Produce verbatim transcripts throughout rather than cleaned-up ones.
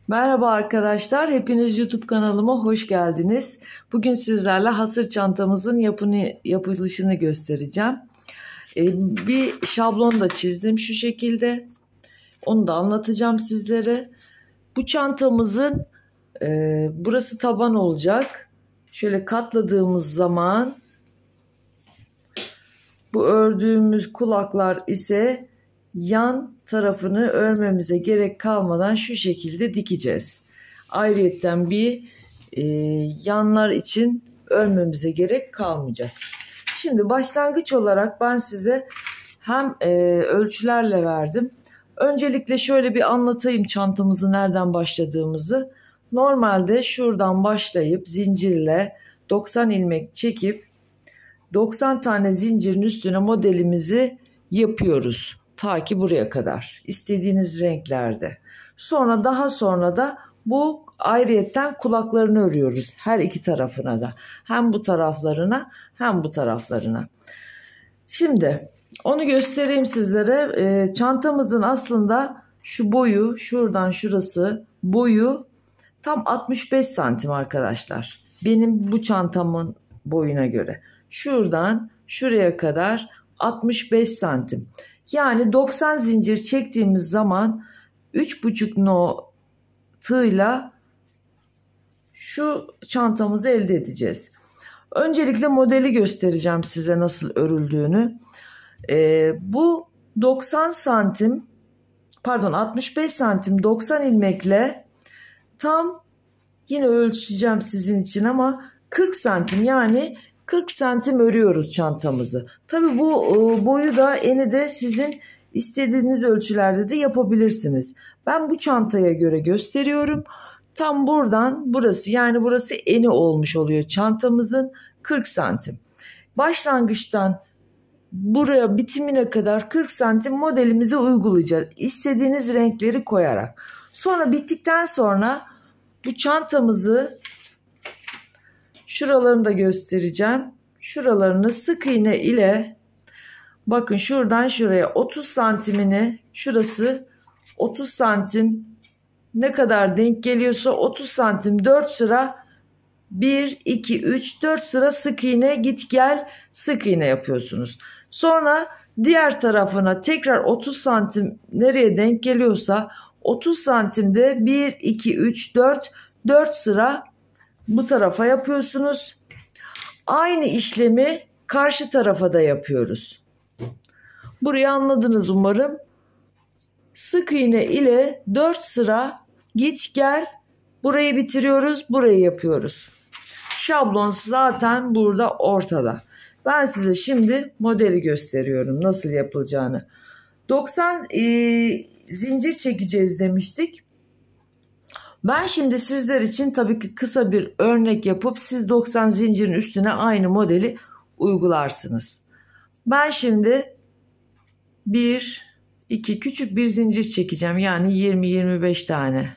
Merhaba arkadaşlar, hepiniz YouTube kanalıma hoş geldiniz. Bugün sizlerle hasır çantamızın yapını, yapılışını göstereceğim. Ee, bir şablon da çizdim şu şekilde. Onu da anlatacağım sizlere. Bu çantamızın e, burası taban olacak. Şöyle katladığımız zaman bu ördüğümüz kulaklar ise yan tarafını örmemize gerek kalmadan şu şekilde dikeceğiz. Ayrıyetten bir e, yanlar için örmemize gerek kalmayacak. Şimdi başlangıç olarak ben size hem e, ölçülerle verdim. Öncelikle şöyle bir anlatayım çantamızı nereden başladığımızı. Normalde şuradan başlayıp zincirle doksan ilmek çekip doksan tane zincirin üstüne modelimizi yapıyoruz. Ta ki buraya kadar. İstediğiniz renklerde. Sonra daha sonra da bu ayrıyetten kulaklarını örüyoruz. Her iki tarafına da. Hem bu taraflarına hem bu taraflarına. Şimdi onu göstereyim sizlere. E, çantamızın aslında şu boyu, şuradan şurası boyu tam altmış beş santim arkadaşlar. Benim bu çantamın boyuna göre. Şuradan şuraya kadar altmış beş santim. Yani doksan zincir çektiğimiz zaman üç buçuk no tığla şu çantamızı elde edeceğiz. Öncelikle modeli göstereceğim size nasıl örüldüğünü. Ee, bu doksan santim pardon altmış beş santim doksan ilmekle tam yine ölçeceğim sizin için ama kırk santim yani kırk santim örüyoruz çantamızı. Tabii bu boyu da eni de sizin istediğiniz ölçülerde de yapabilirsiniz. Ben bu çantaya göre gösteriyorum. Tam buradan burası yani burası eni olmuş oluyor çantamızın kırk santim. Başlangıçtan buraya bitimine kadar kırk santim modelimizi uygulayacağız. İstediğiniz renkleri koyarak. Sonra bittikten sonra bu çantamızı şuralarını da göstereceğim. Şuralarını sık iğne ile bakın şuradan şuraya otuz santimini şurası otuz santim ne kadar denk geliyorsa otuz santim dört sıra bir iki üç dört sıra sık iğne git gel sık iğne yapıyorsunuz. Sonra diğer tarafına tekrar otuz santim nereye denk geliyorsa otuz santimde bir iki üç dört dört sıra bu tarafa yapıyorsunuz. Aynı işlemi karşı tarafa da yapıyoruz. Burayı anladınız umarım. Sık iğne ile dört sıra git gel burayı bitiriyoruz, burayı yapıyoruz. Şablon zaten burada ortada. Ben size şimdi modeli gösteriyorum nasıl yapılacağını. doksan e, zincir çekeceğiz demiştik. Ben şimdi sizler için tabii ki kısa bir örnek yapıp siz doksan zincirin üstüne aynı modeli uygularsınız. Ben şimdi bir iki küçük bir zincir çekeceğim. Yani yirmi yirmi beş tane.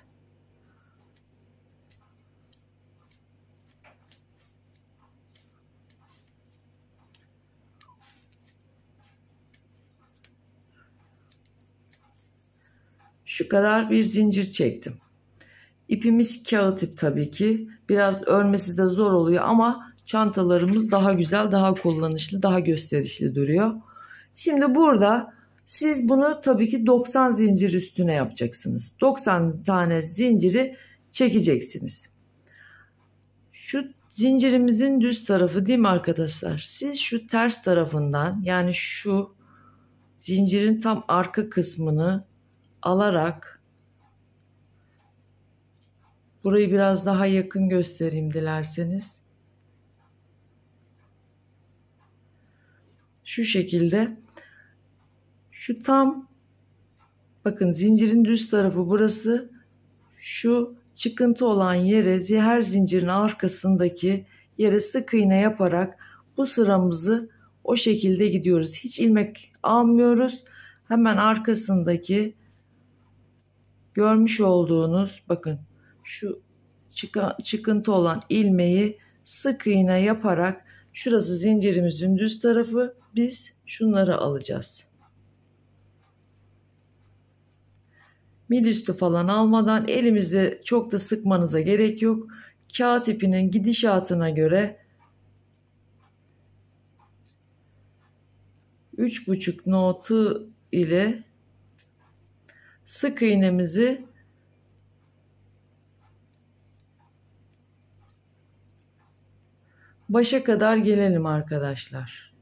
Şu kadar bir zincir çektim. İpimiz kağıt ip tabii ki. Biraz örmesi de zor oluyor ama çantalarımız daha güzel, daha kullanışlı, daha gösterişli duruyor. Şimdi burada siz bunu tabii ki doksan zincir üstüne yapacaksınız. doksan tane zinciri çekeceksiniz. Şu zincirimizin düz tarafı değil mi arkadaşlar? Siz şu ters tarafından yani şu zincirin tam arka kısmını alarak burayı biraz daha yakın göstereyim dilerseniz. Şu şekilde şu tam bakın zincirin düz tarafı burası, şu çıkıntı olan yere her zincirin arkasındaki yere sık iğne yaparak bu sıramızı o şekilde gidiyoruz. Hiç ilmek almıyoruz. Hemen arkasındaki görmüş olduğunuz bakın şu çıkıntı olan ilmeği sık iğne yaparak şurası zincirimizin düz tarafı, biz şunları alacağız. Mil üstü falan almadan, elimizde çok da sıkmanıza gerek yok. Kağıt ipinin gidişatına göre üç buçuk no tığ ile sık iğnemizi başa kadar gelelim arkadaşlar.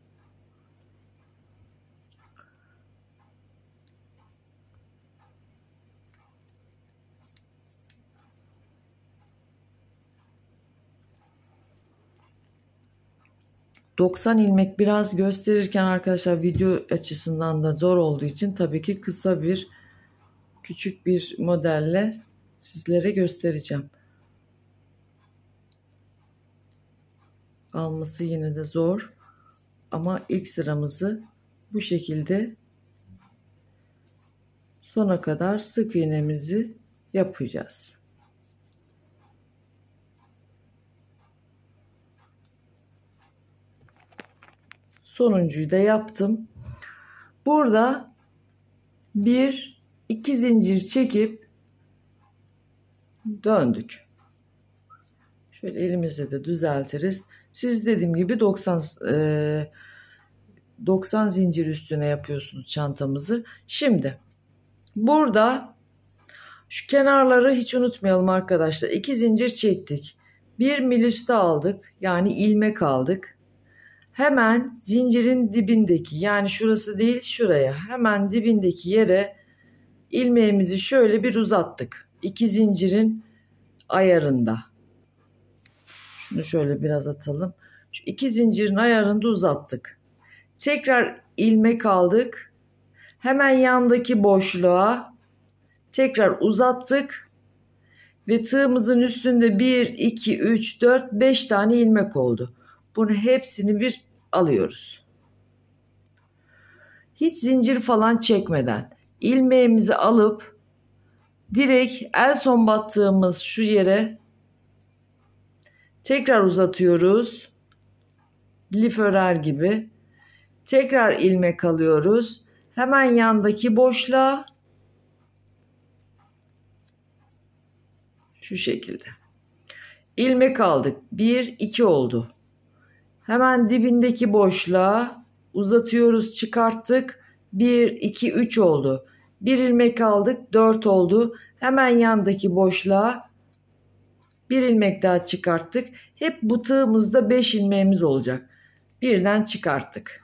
doksan ilmek biraz gösterirken arkadaşlar video açısından da zor olduğu için tabii ki kısa bir küçük bir modelle sizlere göstereceğim. Alması yine de zor ama ilk sıramızı bu şekilde sona kadar sık iğnemizi yapacağız. Sonuncuyu da yaptım. Burada bir iki zincir çekip döndük. Şöyle elimizle de düzeltiriz. Siz dediğim gibi doksan e, doksan zincir üstüne yapıyorsunuz çantamızı. Şimdi burada şu kenarları hiç unutmayalım arkadaşlar. iki zincir çektik. Bir mil üstü aldık. Yani ilmek aldık. Hemen zincirin dibindeki, yani şurası değil şuraya, hemen dibindeki yere ilmeğimizi şöyle bir uzattık. İki zincirin ayarında. Şunu şöyle biraz atalım. Şu iki zincirin ayarında uzattık. Tekrar ilmek aldık. Hemen yandaki boşluğa tekrar uzattık. Ve tığımızın üstünde bir, iki, üç, dört, beş tane ilmek oldu. Bunu hepsini bir alıyoruz. Hiç zincir falan çekmeden ilmeğimizi alıp direkt el son battığımız şu yere tekrar uzatıyoruz. Lif örer gibi. Tekrar ilmek alıyoruz. Hemen yandaki boşluğa şu şekilde ilmek aldık. bir, iki oldu. Hemen dibindeki boşluğa uzatıyoruz, çıkarttık. bir, iki, üç oldu. Bir ilmek aldık, dört oldu. Hemen yandaki boşluğa bir ilmek daha çıkarttık. Hep bu tığımızda beş ilmeğimiz olacak. Birden çıkarttık.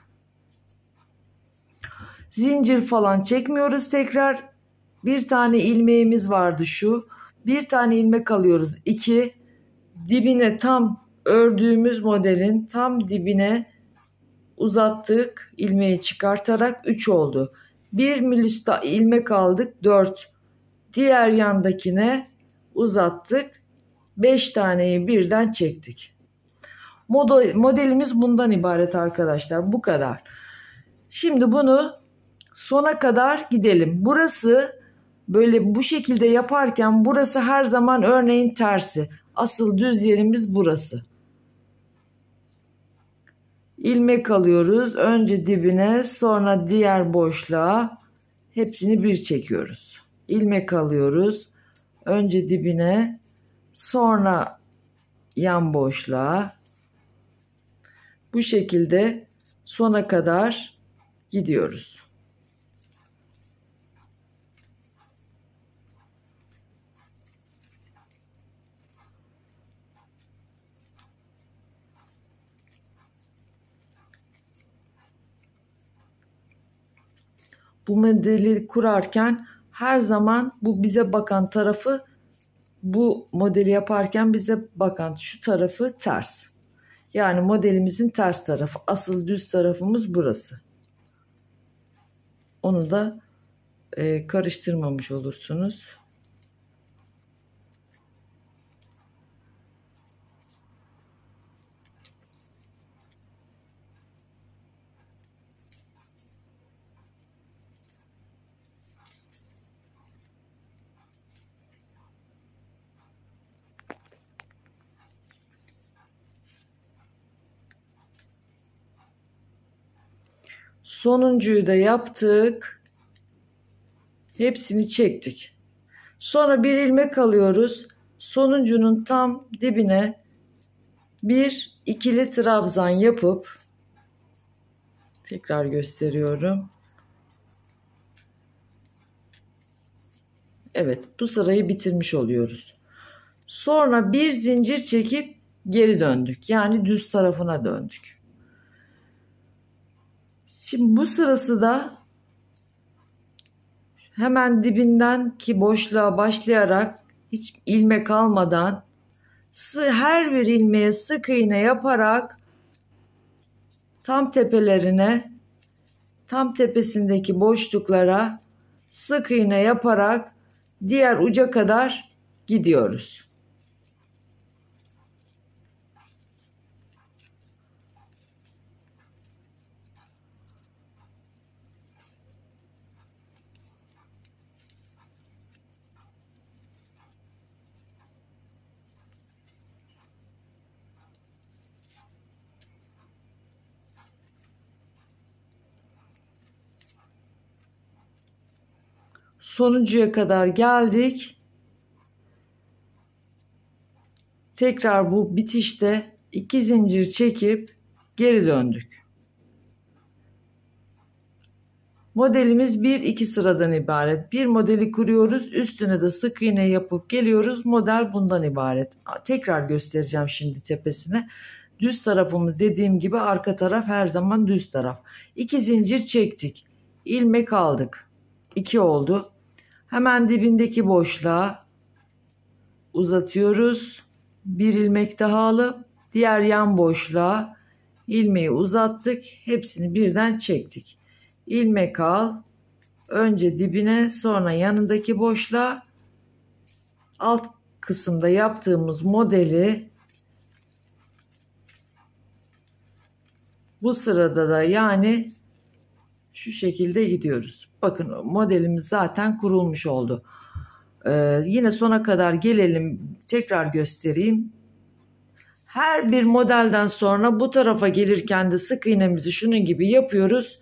Zincir falan çekmiyoruz tekrar. Bir tane ilmeğimiz vardı şu. Bir tane ilmek alıyoruz. iki. Dibine tam ördüğümüz modelin tam dibine uzattık. İlmeği çıkartarak üç oldu. Bir mil üstü ilmek aldık. dört. Diğer yandakine uzattık. beş taneyi birden çektik. Model, modelimiz bundan ibaret arkadaşlar. Bu kadar. Şimdi bunu sona kadar gidelim. Burası böyle bu şekilde yaparken burası her zaman örneğin tersi. Asıl düz yerimiz burası. İlmek alıyoruz. Önce dibine, sonra diğer boşluğa hepsini bir çekiyoruz. İlmek alıyoruz. Önce dibine, sonra yan boşluğa. Bu şekilde sona kadar gidiyoruz. Bu modeli kurarken her zaman bu bize bakan tarafı, bu modeli yaparken bize bakan şu tarafı ters. Yani modelimizin ters tarafı. Asıl düz tarafımız burası. Onu da e, karıştırmamış olursunuz. Sonuncuyu da yaptık. Hepsini çektik. Sonra bir ilmek alıyoruz. Sonuncunun tam dibine bir ikili trabzan yapıp tekrar gösteriyorum. Evet, bu sırayı bitirmiş oluyoruz. Sonra bir zincir çekip geri döndük. Yani düz tarafına döndük. Şimdi bu sırası da hemen dibinden ki boşluğa başlayarak hiç ilmek almadan her bir ilmeğe sık iğne yaparak tam tepelerine, tam tepesindeki boşluklara sık iğne yaparak diğer uca kadar gidiyoruz. Sonuncuya kadar geldik. Tekrar bu bitişte iki zincir çekip geri döndük. Modelimiz bir iki sıradan ibaret. Bir modeli kuruyoruz. Üstüne de sık iğne yapıp geliyoruz. Model bundan ibaret. Tekrar göstereceğim şimdi tepesine. Düz tarafımız dediğim gibi arka taraf her zaman düz taraf. iki zincir çektik. İlmek aldık. iki oldu. Hemen dibindeki boşluğa uzatıyoruz. Bir ilmek daha alıp diğer yan boşluğa ilmeği uzattık. Hepsini birden çektik. İlmek al. Önce dibine, sonra yanındaki boşluğa, alt kısımda yaptığımız modeli bu sırada da yani şu şekilde gidiyoruz. Bakın modelimiz zaten kurulmuş oldu. Ee, yine sona kadar gelelim, tekrar göstereyim. Her bir modelden sonra bu tarafa gelirken de sık iğnemizi şunun gibi yapıyoruz.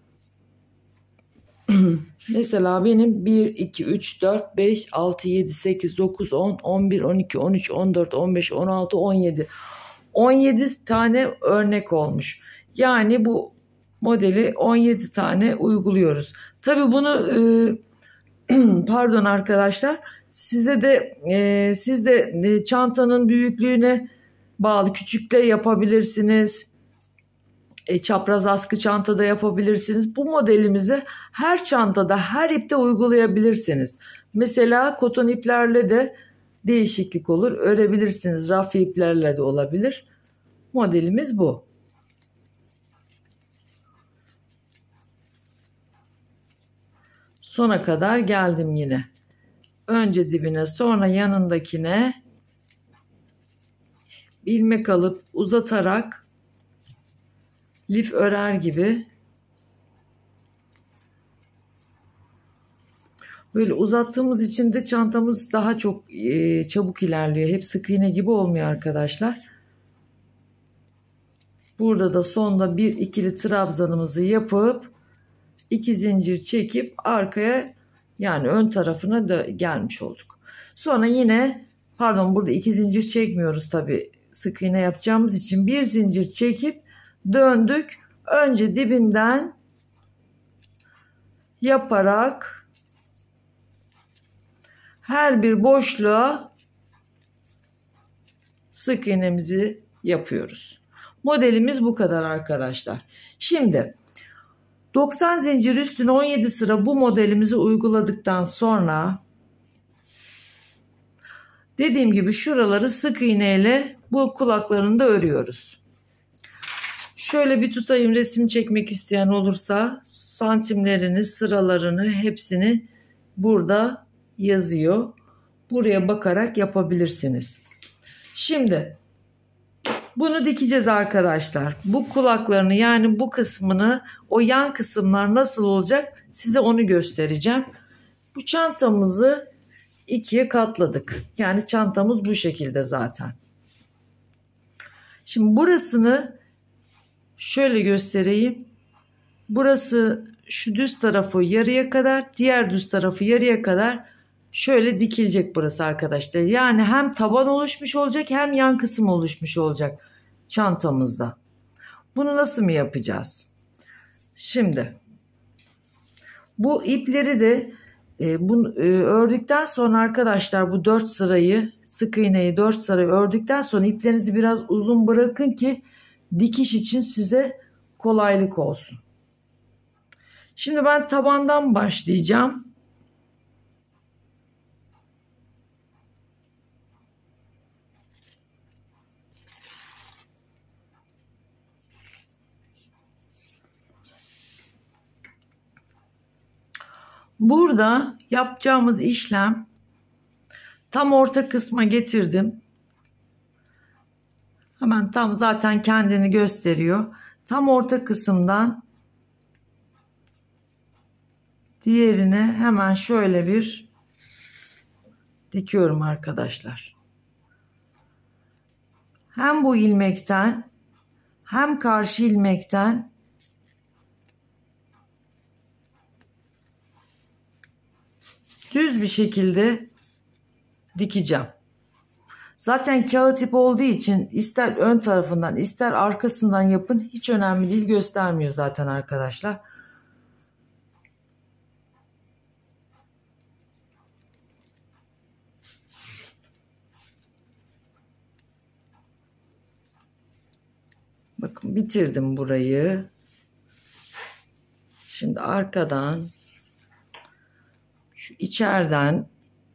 Mesela benim bir, iki, üç, dört, beş, altı, yedi, sekiz, dokuz, on, on bir, on iki, on üç, on dört, on beş, on altı, on yedi. on yedi tane örnek olmuş. Yani bu modeli on yedi tane uyguluyoruz. Tabii bunu e, pardon arkadaşlar, size de e, siz de e, çantanın büyüklüğüne bağlı küçükle yapabilirsiniz. E, çapraz askı çantada yapabilirsiniz. Bu modelimizi her çantada, her ipte uygulayabilirsiniz. Mesela koton iplerle de değişiklik olur. Örebilirsiniz. Rafya iplerle de olabilir. Modelimiz bu. Sona kadar geldim yine. Önce dibine, sonra yanındakine ilmek alıp uzatarak lif örer gibi böyle uzattığımız için de çantamız daha çok e, çabuk ilerliyor. Hep sık iğne gibi olmuyor arkadaşlar. Burada da sonda bir ikili trabzanımızı yapıp iki zincir çekip arkaya, yani ön tarafına da gelmiş olduk. Sonra yine pardon burada iki zincir çekmiyoruz tabi, sık iğne yapacağımız için bir zincir çekip döndük. Önce dibinden yaparak her bir boşluğa sık iğnemizi yapıyoruz. Modelimiz bu kadar arkadaşlar. Şimdi doksan zincir üstüne on yedi sıra bu modelimizi uyguladıktan sonra dediğim gibi şuraları sık iğneyle bu kulaklarını da örüyoruz. Şöyle bir tutayım, resim çekmek isteyen olursa santimlerini, sıralarını hepsini burada yazıyor. Buraya bakarak yapabilirsiniz. Şimdi bunu dikeceğiz arkadaşlar. Bu kulaklarını, yani bu kısmını, o yan kısımlar nasıl olacak size onu göstereceğim. Bu çantamızı ikiye katladık. Yani çantamız bu şekilde zaten. Şimdi burasını şöyle göstereyim. Burası şu düz tarafı yarıya kadar, diğer düz tarafı yarıya kadar şöyle dikilecek burası arkadaşlar. Yani hem taban oluşmuş olacak hem yan kısım oluşmuş olacak çantamızda. Bunu nasıl mı yapacağız? Şimdi bu ipleri de e, bu, e, ördükten sonra arkadaşlar bu dört sırayı, sık iğneyi dört sırayı ördükten sonra iplerinizi biraz uzun bırakın ki dikiş için size kolaylık olsun. Şimdi ben tabandan başlayacağım. Burada yapacağımız işlem tam orta kısma getirdim. Hemen tam zaten kendini gösteriyor. Tam orta kısımdan diğerine hemen şöyle bir dikiyorum arkadaşlar. Hem bu ilmekten hem karşı ilmekten düz bir şekilde dikeceğim. Zaten kağıt ip olduğu için ister ön tarafından ister arkasından yapın, hiç önemli değil, göstermiyor zaten arkadaşlar. Bakın bitirdim burayı. Şimdi arkadan şu içeriden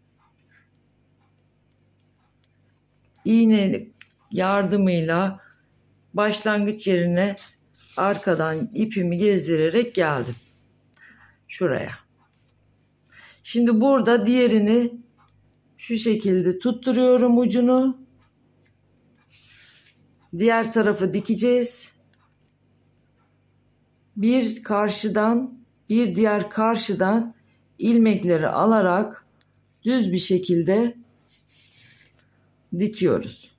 iğne yardımıyla başlangıç yerine arkadan ipimi gezdirerek geldim. Şuraya. Şimdi burada diğerini şu şekilde tutturuyorum ucunu. Diğer tarafı dikeceğiz. Bir karşıdan, bir diğer karşıdan ilmekleri alarak düz bir şekilde dikiyoruz.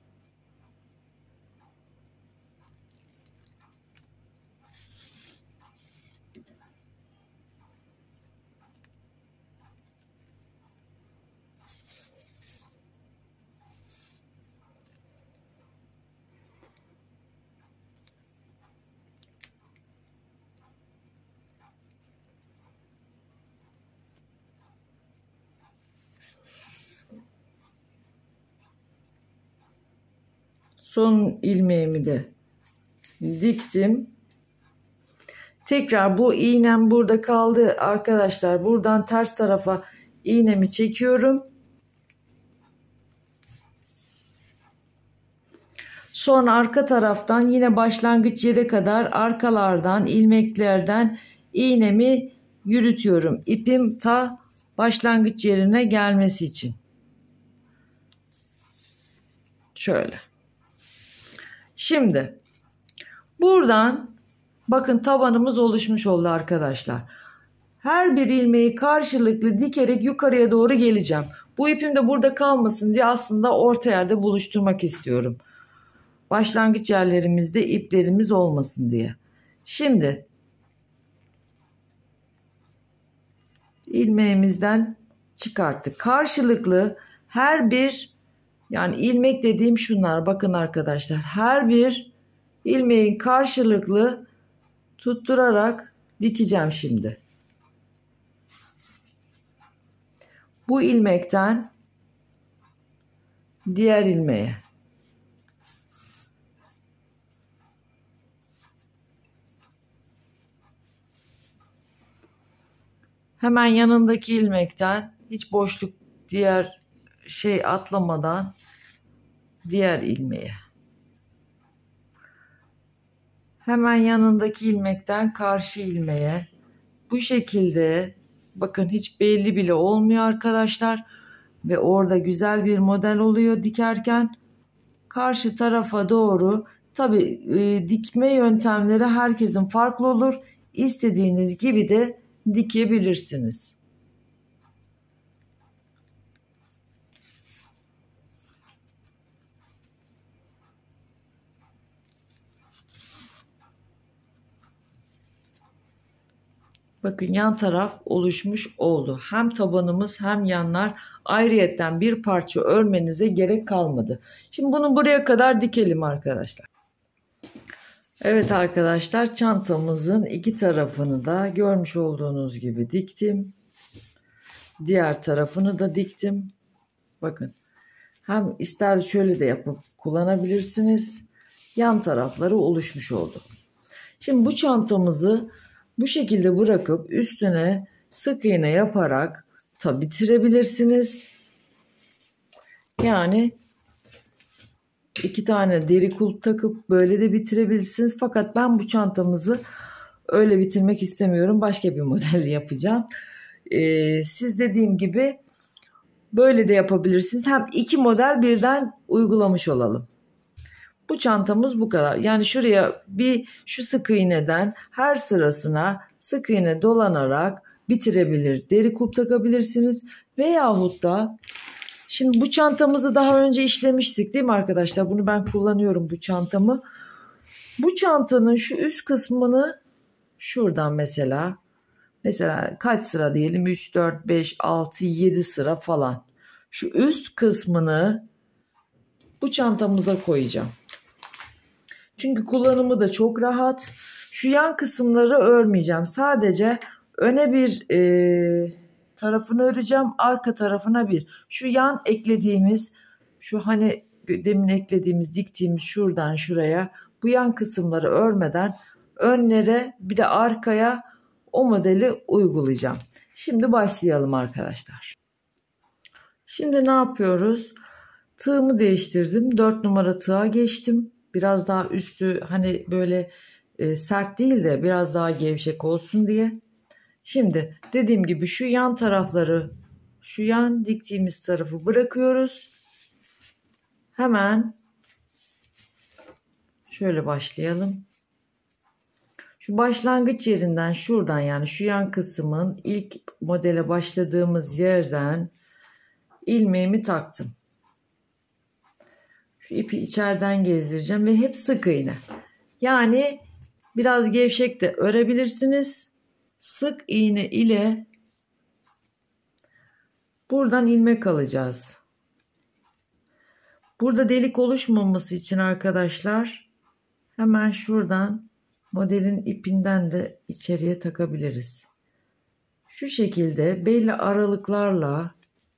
Son ilmeğimi de diktim. Tekrar bu iğnem burada kaldı arkadaşlar. Buradan ters tarafa iğnemi çekiyorum. Sonra arka taraftan yine başlangıç yere kadar arkalardan ilmeklerden iğnemi yürütüyorum. İpim ta başlangıç yerine gelmesi için. Şöyle. Şimdi buradan bakın tabanımız oluşmuş oldu arkadaşlar. Her bir ilmeği karşılıklı dikerek yukarıya doğru geleceğim. Bu ipim de burada kalmasın diye aslında orta yerde buluşturmak istiyorum. Başlangıç yerlerimizde iplerimiz olmasın diye. Şimdi ilmeğimizden çıkarttık. Karşılıklı her bir, yani ilmek dediğim şunlar, bakın arkadaşlar, her bir ilmeğin karşılıklı tutturarak dikeceğim şimdi. Bu ilmekten diğer ilmeğe. Hemen yanındaki ilmekten hiç boşluk, diğer şey atlamadan diğer ilmeğe. Hemen yanındaki ilmekten karşı ilmeğe. Bu şekilde bakın hiç belli bile olmuyor arkadaşlar. Ve orada güzel bir model oluyor dikerken. Karşı tarafa doğru, tabi e, dikme yöntemleri herkesin farklı olur. İstediğiniz gibi de dikebilirsiniz. Bakın yan taraf oluşmuş oldu. Hem tabanımız hem yanlar, ayrıyetten bir parça örmenize gerek kalmadı. Şimdi bunu buraya kadar dikelim arkadaşlar. Evet arkadaşlar, çantamızın iki tarafını da görmüş olduğunuz gibi diktim. Diğer tarafını da diktim. Bakın, hem ister şöyle de yapıp kullanabilirsiniz. Yan tarafları oluşmuş oldu. Şimdi bu çantamızı bu şekilde bırakıp üstüne sık iğne yaparak da bitirebilirsiniz. Yani iki tane deri kulp takıp böyle de bitirebilirsiniz. Fakat ben bu çantamızı öyle bitirmek istemiyorum. Başka bir model yapacağım. Ee, siz dediğim gibi böyle de yapabilirsiniz. Hem iki model birden uygulamış olalım. Bu çantamız bu kadar. Yani şuraya bir şu sık iğneden her sırasına sık iğne dolanarak bitirebilir, deri kulp takabilirsiniz. Veyahut da şimdi bu çantamızı daha önce işlemiştik değil mi arkadaşlar? Bunu ben kullanıyorum, bu çantamı. Bu çantanın şu üst kısmını şuradan mesela mesela kaç sıra diyelim, üç, dört, beş, altı, yedi sıra falan. Şu üst kısmını bu çantamıza koyacağım. Çünkü kullanımı da çok rahat. Şu yan kısımları örmeyeceğim. Sadece öne bir e, tarafını öreceğim. Arka tarafına bir. Şu yan eklediğimiz, şu hani demin eklediğimiz, diktiğimiz şuradan şuraya, bu yan kısımları örmeden önlere bir de arkaya o modeli uygulayacağım. Şimdi başlayalım arkadaşlar. Şimdi ne yapıyoruz? Tığımı değiştirdim. dört numara tığa geçtim. Biraz daha üstü hani böyle e, sert değil de biraz daha gevşek olsun diye. Şimdi dediğim gibi şu yan tarafları, şu yan diktiğimiz tarafı bırakıyoruz. Hemen şöyle başlayalım. Şu başlangıç yerinden, şuradan, yani şu yan kısmın ilk modele başladığımız yerden ilmeğimi taktım. Şu ipi içeriden gezdireceğim ve hep sık iğne. Yani biraz gevşek de örebilirsiniz. Sık iğne ile buradan ilmek alacağız. Burada delik oluşmaması için arkadaşlar hemen şuradan modelin ipinden de içeriye takabiliriz. Şu şekilde belli aralıklarla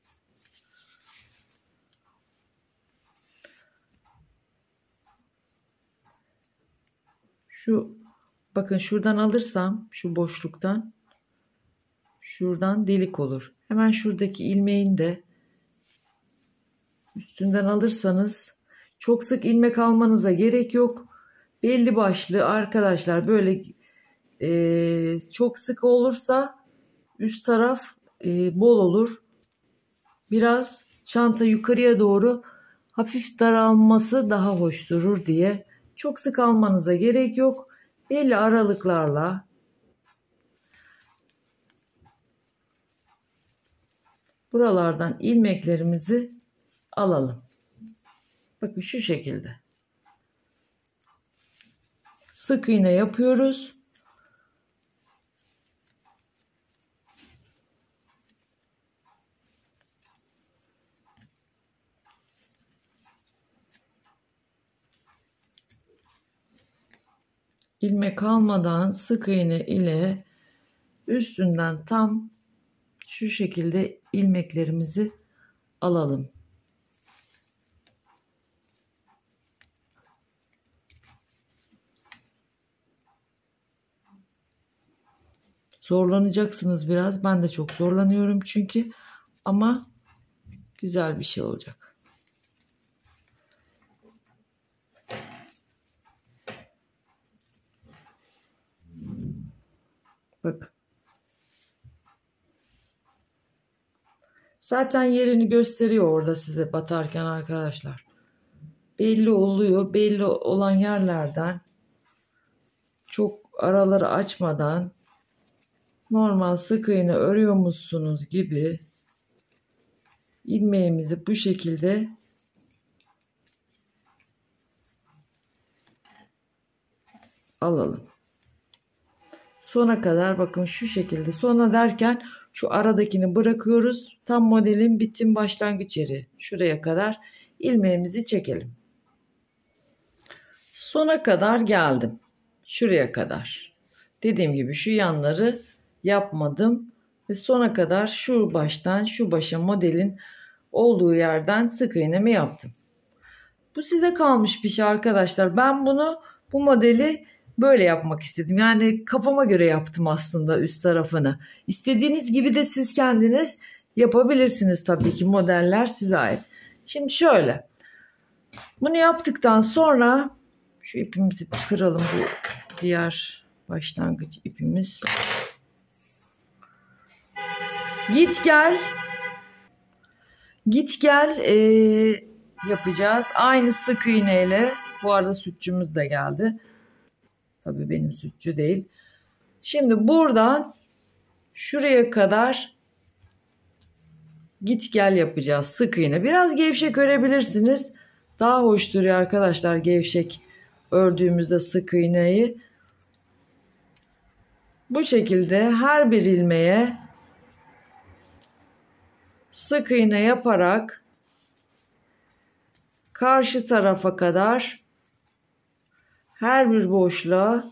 şu, bakın şuradan alırsam şu boşluktan şuradan delik olur. Hemen şuradaki ilmeğin de üstünden alırsanız, çok sık ilmek almanıza gerek yok. Belli başlı arkadaşlar, böyle e, çok sık olursa üst taraf e, bol olur. Biraz çanta yukarıya doğru hafif daralması daha hoş durur diye. Çok sık almanıza gerek yok. Belli aralıklarla buralardan ilmeklerimizi alalım. Bakın şu şekilde. Sık iğne yapıyoruz. İlmek almadan sık iğne ile üstünden tam şu şekilde ilmeklerimizi alalım. Zorlanacaksınız biraz. Ben de çok zorlanıyorum çünkü, ama güzel bir şey olacak. Bakın. Zaten yerini gösteriyor orada size batarken arkadaşlar. Belli oluyor. Belli olan yerlerden çok araları açmadan normal sık iğne örüyormuşsunuz gibi ilmeğimizi bu şekilde alalım. sona kadar bakın şu şekilde, sona derken şu aradakini bırakıyoruz. Tam modelin bitim başlangıç yeri şuraya kadar ilmeğimizi çekelim. Sona kadar geldim. Şuraya kadar. Dediğim gibi şu yanları yapmadım ve sona kadar şu baştan şu başa modelin olduğu yerden sık iğnemi yaptım. Bu size kalmış bir şey arkadaşlar. Ben bunu bu modeli böyle yapmak istedim. Yani kafama göre yaptım aslında üst tarafını. İstediğiniz gibi de siz kendiniz yapabilirsiniz tabii ki. Modeller size ait. Şimdi şöyle. Bunu yaptıktan sonra şu ipimizi kıralım. Bu diğer başlangıç ipimiz. Git gel. Git gel ee, yapacağız. Aynı sık iğneyle. Bu arada sütçümüz de geldi. Tabii benim sütçü değil. Şimdi buradan şuraya kadar git gel yapacağız. Sık iğne. Biraz gevşek örebilirsiniz. Daha hoş duruyor arkadaşlar gevşek ördüğümüzde sık iğneyi. Bu şekilde her bir ilmeğe sık iğne yaparak karşı tarafa kadar her bir boşluğa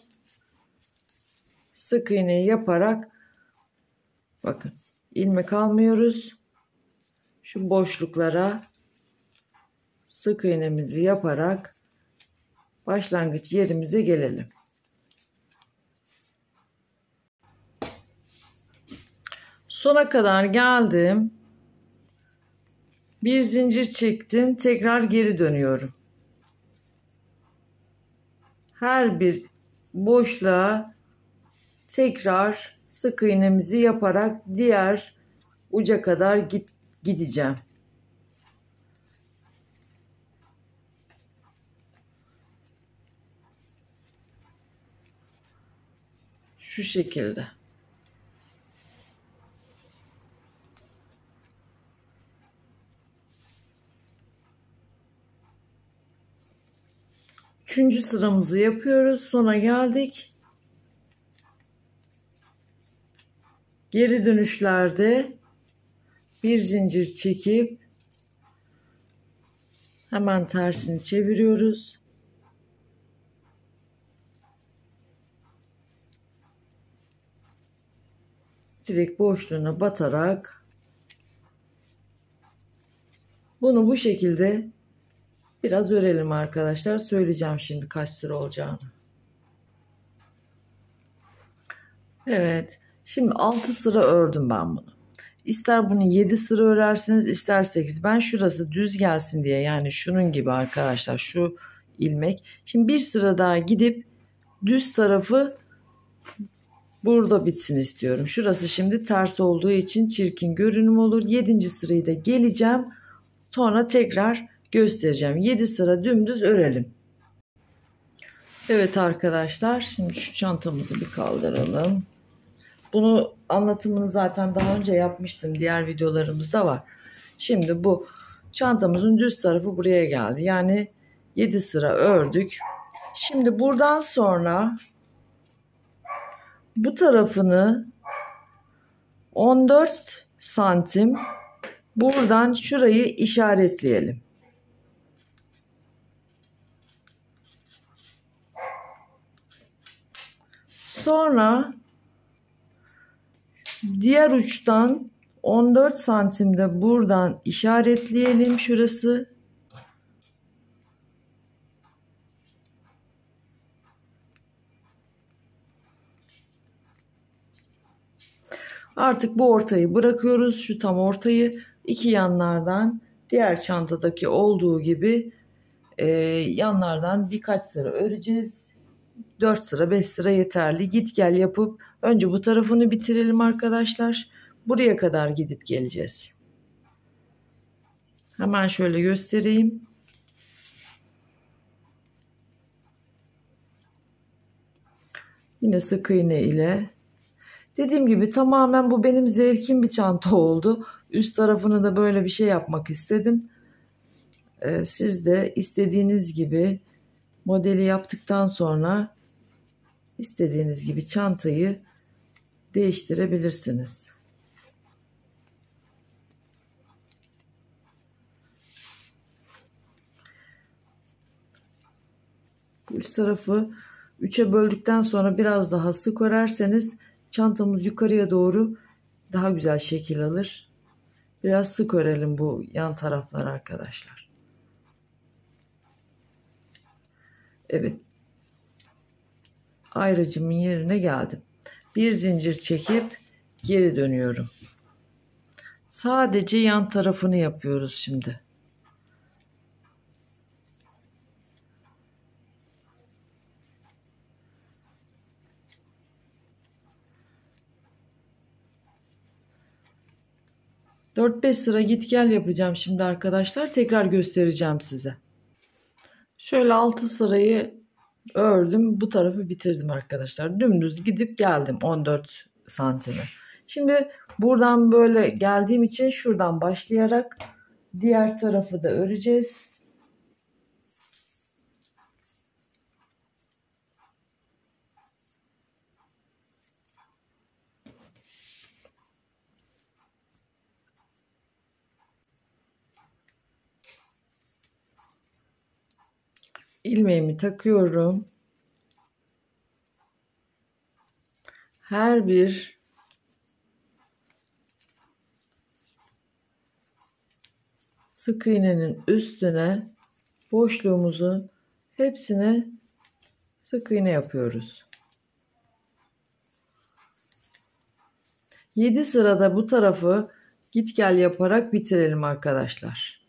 sık iğneyi yaparak bakın ilmek almıyoruz. Şu boşluklara sık iğnemizi yaparak başlangıç yerimize gelelim. Sona kadar geldim. Bir zincir çektim. Tekrar geri dönüyorum. Her bir boşluğa tekrar sık iğnemizi yaparak diğer uca kadar git, gideceğim. Şu şekilde. Üçüncü sıramızı yapıyoruz. Sona geldik. Geri dönüşlerde bir zincir çekip hemen tersini çeviriyoruz. Direkt boşluğuna batarak bunu bu şekilde biraz örelim arkadaşlar. Söyleyeceğim şimdi kaç sıra olacağını. Evet. Şimdi altı sıra ördüm ben bunu. İster bunu yedi sıra örersiniz, ister sekiz. Ben şurası düz gelsin diye, yani şunun gibi arkadaşlar, şu ilmek. Şimdi bir sıra daha gidip düz tarafı burada bitsin istiyorum. Şurası şimdi ters olduğu için çirkin görünüm olur. yedinci sırayı da geleceğim. Sonra tekrar göstereceğim. yedi sıra dümdüz örelim. Evet arkadaşlar, şimdi şu çantamızı bir kaldıralım. Bunu anlatımını zaten daha önce yapmıştım. Diğer videolarımızda var. Şimdi bu çantamızın düz tarafı buraya geldi. Yani yedi sıra ördük. Şimdi buradan sonra bu tarafını on dört santim buradan şurayı işaretleyelim. Sonra diğer uçtan on dört santimde buradan işaretleyelim şurası. Artık bu ortayı bırakıyoruz. Şu tam ortayı iki yanlardan diğer çantadaki olduğu gibi e, yanlardan birkaç sıra öreceğiz. dört sıra beş sıra yeterli. Git gel yapıp önce bu tarafını bitirelim arkadaşlar. Buraya kadar gidip geleceğiz. Hemen şöyle göstereyim. Yine sık iğne ile. Dediğim gibi tamamen bu benim zevkim bir çanta oldu. Üst tarafını da böyle bir şey yapmak istedim. Ee, siz de istediğiniz gibi modeli yaptıktan sonra istediğiniz gibi çantayı değiştirebilirsiniz. Bu üst tarafı üçe böldükten sonra biraz daha sık örerseniz çantamız yukarıya doğru daha güzel şekil alır. Biraz sık örelim bu yan tarafları arkadaşlar. Evet. Ayracımın yerine geldim. Bir zincir çekip geri dönüyorum. Sadece yan tarafını yapıyoruz şimdi. dört beş sıra git gel yapacağım şimdi arkadaşlar. Tekrar göstereceğim size. Şöyle altı sırayı ördüm. Bu tarafı bitirdim arkadaşlar. Dümdüz gidip geldim on dört santime. Şimdi buradan böyle geldiğim için şuradan başlayarak diğer tarafı da öreceğiz. İlmeğimi takıyorum. Her bir sık iğnenin üstüne boşluğumuzu hepsine sık iğne yapıyoruz. yedi sırada bu tarafı git gel yaparak bitirelim arkadaşlar.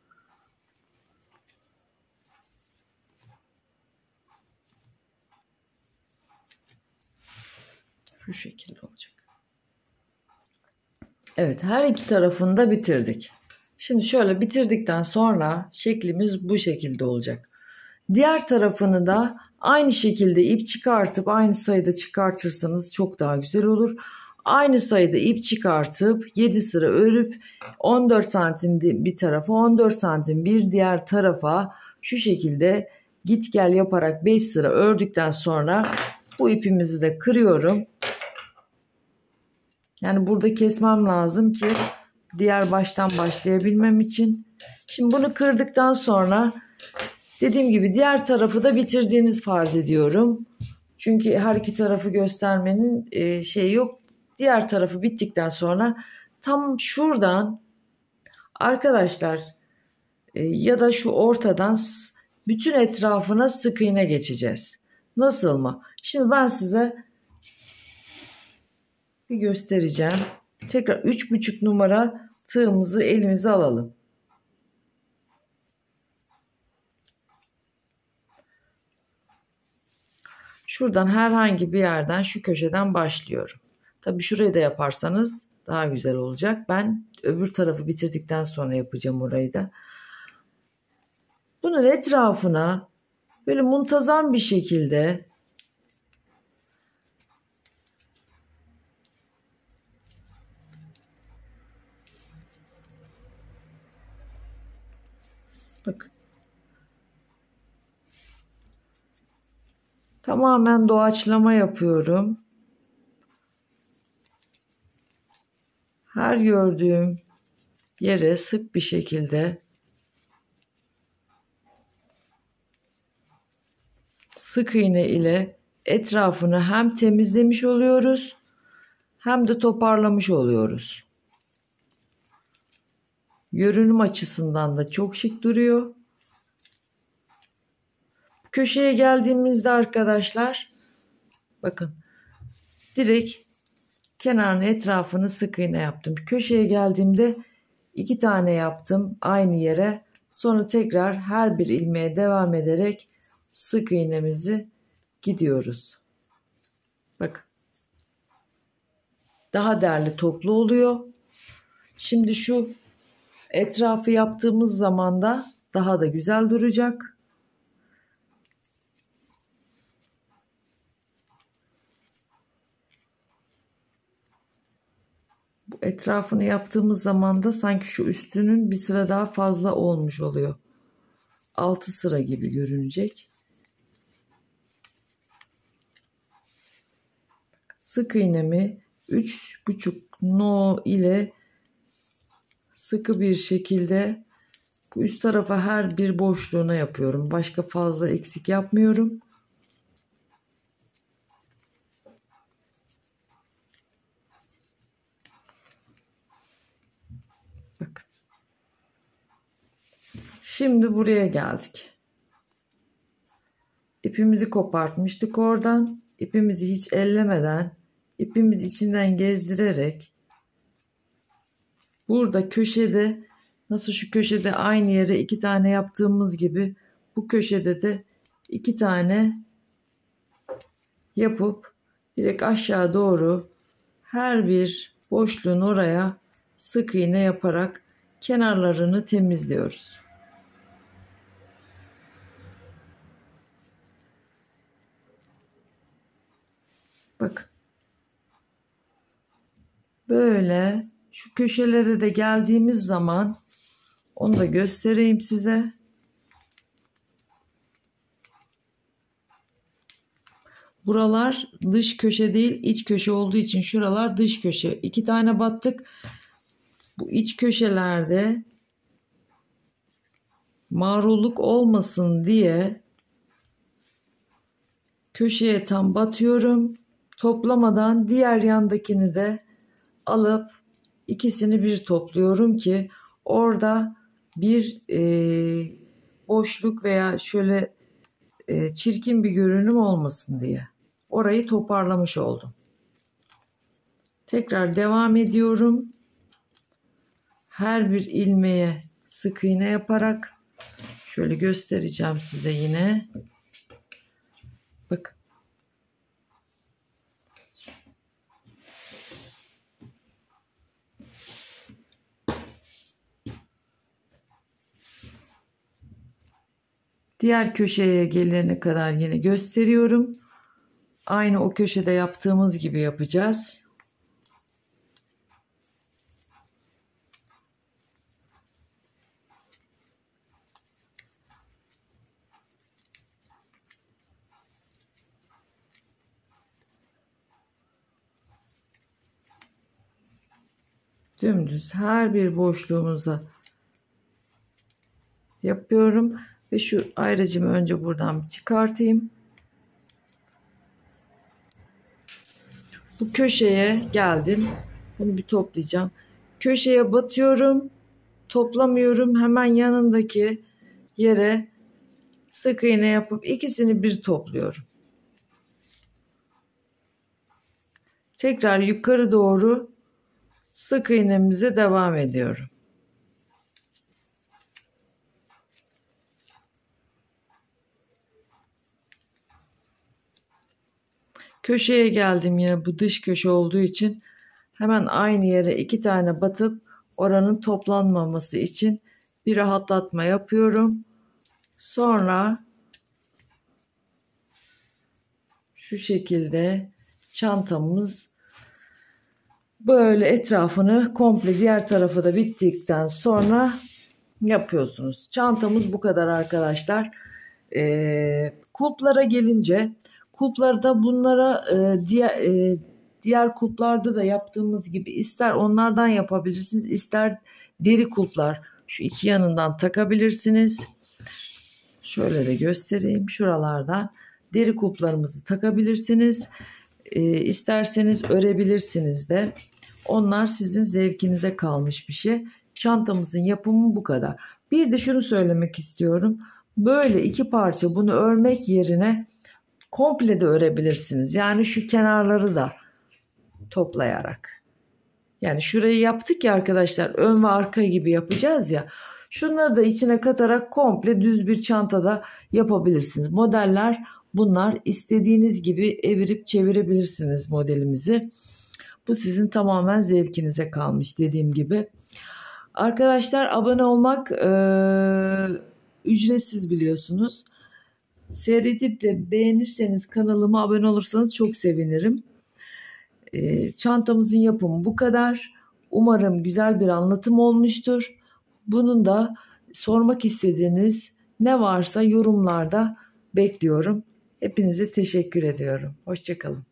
Şu şekilde olacak. Evet, her iki tarafını da bitirdik. Şimdi şöyle bitirdikten sonra şeklimiz bu şekilde olacak. Diğer tarafını da aynı şekilde ip çıkartıp aynı sayıda çıkartırsanız çok daha güzel olur. Aynı sayıda ip çıkartıp yedi sıra örüp on dört santim bir tarafa, on dört santim bir diğer tarafa şu şekilde git gel yaparak beş sıra ördükten sonra bu ipimizi de kırıyorum. Yani burada kesmem lazım ki diğer baştan başlayabilmem için. Şimdi bunu kırdıktan sonra dediğim gibi diğer tarafı da bitirdiğiniz farz ediyorum. Çünkü her iki tarafı göstermenin e, şeyi yok. Diğer tarafı bittikten sonra tam şuradan arkadaşlar e, ya da şu ortadan bütün etrafına sık iğne geçeceğiz. Nasıl mı? Şimdi ben size bir göstereceğim. Tekrar üç buçuk numara tığımızı elimize alalım. Şuradan herhangi bir yerden şu köşeden başlıyorum. Tabii şurayı da yaparsanız daha güzel olacak. Ben öbür tarafı bitirdikten sonra yapacağım orayı da. Bunun etrafına böyle muntazam bir şekilde bakın tamamen doğaçlama yapıyorum. Her gördüğüm yere sık bir şekilde sık iğne ile etrafını hem temizlemiş oluyoruz hem de toparlamış oluyoruz. Görünüm açısından da çok şık duruyor. Köşeye geldiğimizde arkadaşlar bakın direkt kenarın etrafını sık iğne yaptım. Köşeye geldiğimde iki tane yaptım aynı yere. Sonra tekrar her bir ilmeğe devam ederek sık iğnemizi gidiyoruz. Bakın. Daha derli toplu oluyor. Şimdi şu etrafı yaptığımız zaman da daha da güzel duracak. Bu etrafını yaptığımız zaman da sanki şu üstünün bir sıra daha fazla olmuş oluyor. altı sıra gibi görünecek. Sık iğnemi üç buçuk no ile sıkı bir şekilde bu üst tarafa her bir boşluğuna yapıyorum. Başka fazla eksik yapmıyorum. Bakın. Şimdi buraya geldik. İpimizi kopartmıştık oradan. İpimizi hiç ellemeden, ipimizi içinden gezdirerek burada köşede, nasıl şu köşede aynı yere iki tane yaptığımız gibi bu köşede de iki tane yapıp direkt aşağı doğru her bir boşluğun oraya sık iğne yaparak kenarlarını temizliyoruz. Bak. Böyle şu köşelere de geldiğimiz zaman onu da göstereyim size. Buralar dış köşe değil, iç köşe olduğu için şuralar dış köşe. İki tane battık. Bu iç köşelerde mağrurluk olmasın diye köşeye tam batıyorum. Toplamadan diğer yandakini de alıp ikisini bir topluyorum ki orada bir e, boşluk veya şöyle e, çirkin bir görünüm olmasın diye. Orayı toparlamış oldum. Tekrar devam ediyorum. Her bir ilmeğe sık iğne yaparak şöyle göstereceğim size yine. Bakın. Diğer köşeye gelene kadar yine gösteriyorum. Aynı o köşede yaptığımız gibi yapacağız. Dümdüz her bir boşluğumuza yapıyorum ve şu ayracımı önce buradan çıkartayım. Bu köşeye geldim. Bunu bir toplayacağım. Köşeye batıyorum. Toplamıyorum. Hemen yanındaki yere sık iğne yapıp ikisini bir topluyorum. Tekrar yukarı doğru sık iğnemize devam ediyorum. Köşeye geldim, yine bu dış köşe olduğu için hemen aynı yere iki tane batıp oranın toplanmaması için bir rahatlatma yapıyorum. Sonra şu şekilde çantamız böyle etrafını komple, diğer tarafı da bittikten sonra yapıyorsunuz. Çantamız bu kadar arkadaşlar. Ee, kulplara gelince, kulplarda bunlara e, diğer e, diğer kulplarda da yaptığımız gibi ister onlardan yapabilirsiniz, ister deri kulplar şu iki yanından takabilirsiniz. Şöyle de göstereyim, şuralardan deri kulplarımızı takabilirsiniz. E, isterseniz örebilirsiniz de. Onlar sizin zevkinize kalmış bir şey. Çantamızın yapımı bu kadar. Bir de şunu söylemek istiyorum. Böyle iki parça bunu örmek yerine komple de örebilirsiniz. Yani şu kenarları da toplayarak. Yani şurayı yaptık ya arkadaşlar, ön ve arka gibi yapacağız ya. Şunları da içine katarak komple düz bir çantada yapabilirsiniz. Modeller bunlar. İstediğiniz gibi evirip çevirebilirsiniz modelimizi. Bu sizin tamamen zevkinize kalmış dediğim gibi. Arkadaşlar abone olmak e, ücretsiz biliyorsunuz. Seyredip de beğenirseniz, kanalıma abone olursanız çok sevinirim. E, çantamızın yapımı bu kadar. Umarım güzel bir anlatım olmuştur. Bunun da sormak istediğiniz ne varsa yorumlarda bekliyorum. Hepinize teşekkür ediyorum. Hoşça kalın.